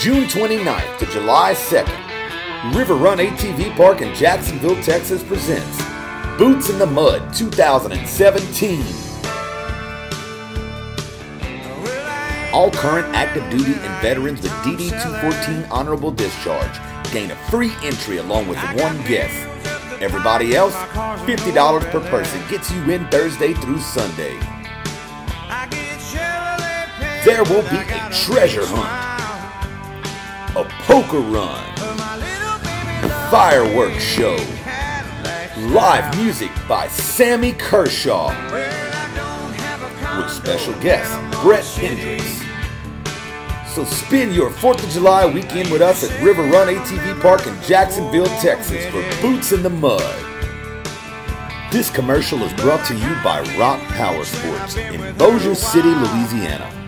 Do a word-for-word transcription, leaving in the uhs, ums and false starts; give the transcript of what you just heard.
June twenty-ninth to July second, River Run A T V Park in Jacksonville, Texas presents Boots in the Mud two thousand seventeen. All current active duty and veterans with D D two fourteen honorable discharge gain a free entry along with one guest. Everybody else, fifty dollars per person gets you in Thursday through Sunday. There will be a treasure hunt, a poker run, a fireworks show, live music by Sammy Kershaw, with special guest Brett Hendricks. So spend your fourth of July weekend with us at River Run A T V Park in Jacksonville, Texas for Boots in the Mud. This commercial is brought to you by Rock Power Sports in Bossier City, Louisiana.